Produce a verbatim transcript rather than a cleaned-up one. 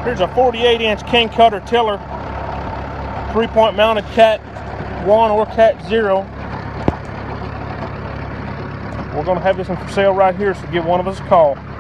Here's a forty-eight inch King Cutter tiller, three-point mounted Cat one or Cat zero. We're going to have this one for sale right here, so give one of us a call.